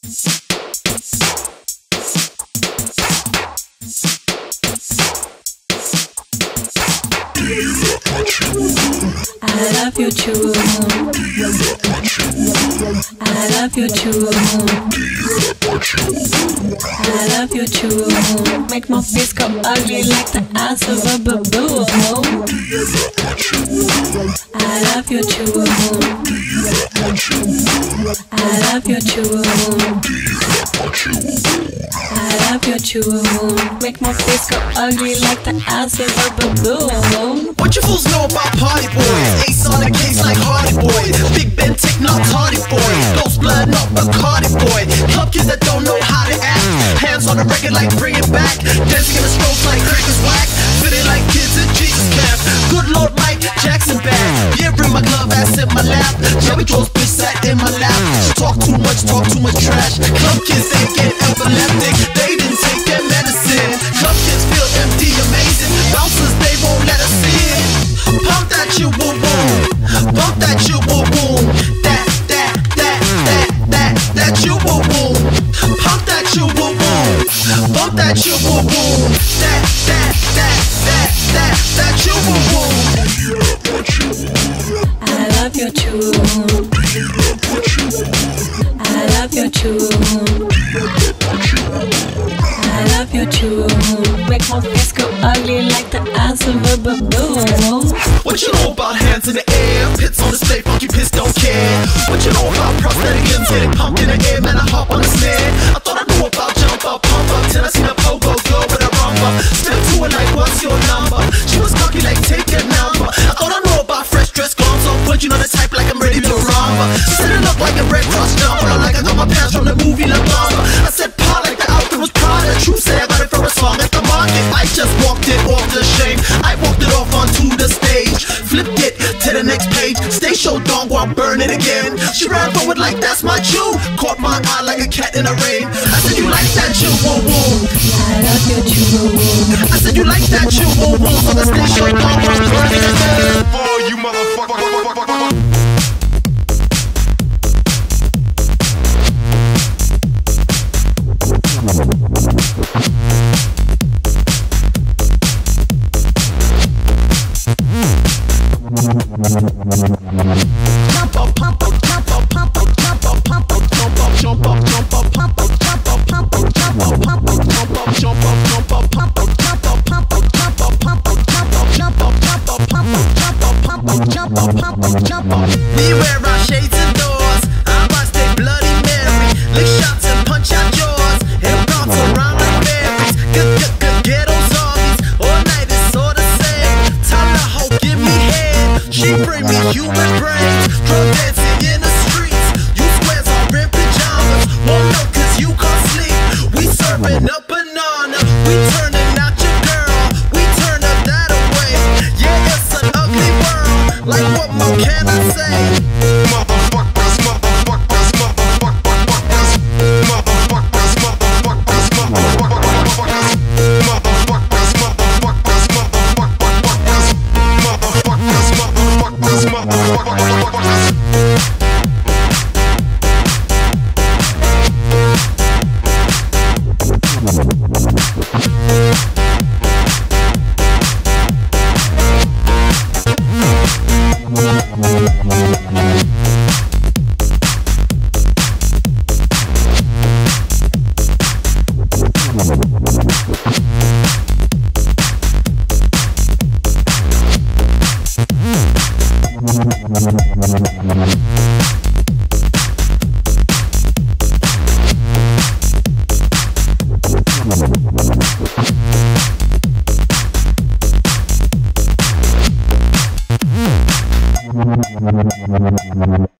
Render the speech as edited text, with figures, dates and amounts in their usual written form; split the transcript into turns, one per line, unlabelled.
I love you too. I love you too. I love you too. Make my face go ugly like the eyes of a baboon. I love you too. I love you too. I love you too. Make my face go ugly like the eyes of a baboon.
What you fools know about party boys? Ace on the case like Hardy Boys. Big Ben, take not Hardy Boys. Ghost blood, not Bacardi Boy. Club kids that don't know how to act. Hands on the record like bring it back. Dancing in the strokes like crackers whack. Fitting like kids in Jesus camp. Good Lord Mike Jackson bad. Yeah, bring my glove, ass in my lap. Jelly Joe's bitch sat in my lap. She talk too much trash. Club kids, they get epileptic. They didn't take their medicine. Club kids feel empty, amazing. Bouncers, they won't let us in. Pump that you boom boom. Pump that you boom boom. That you boom boom. Pump that you boom boom. Pump that you boom boom. That you boom boom.
I love you too. I love you too. I love you too. Make my face go ugly like the eyes of a baboon.
What you know about hands in the air? Pits on the stage, funky piss don't care. What you know about prosthetic limbs getting pumped in the air? Man, I hop on the snare. I thought I knew about jump up, pump up, till I seen a pogo girl with a rumba. Step to it like, what's your number? She was cocky like, take your number. I thought I knew about fresh dress gone, so but you know the type like I'm ready to rumba. She said it looked like a Red Cross jumper, like I got my pants from the movie La Bamba. I said pa like the outfit was Prada. True say I got it for a song at the market. I just walked it off the shame. I walked it off onto the stage. Flipped it to the next page. Stay show dong while burn it again. She ran forward like that's my cue. Caught my eye like a cat in the rain. I said you like that you woo woo.
I love you too.
I said you like that you woo woo. So the stay show dong while burn it again.
For you motherfucker.
Beware our shades and doors. I must stay Bloody Mary. Lick shots and punch out jaws. And bounce around like berries. Good ghetto zombies. All night it's all the same. Time to hoe, give me head. She bring me human brains. Drug dancing in the streets. You squares are in pajamas. Won't know cause you can't sleep. We serving up banana. We turning out your girl. We turning that away. Yeah, it's an ugly world. Like what more can I say?
Motherfuckers, motherfuckers, motherfuckers, motherfuckers, motherfuckers, motherfuckers, motherfuckers, motherfuckers, motherfuckers, motherfuckers, motherfuckers.
Thank you.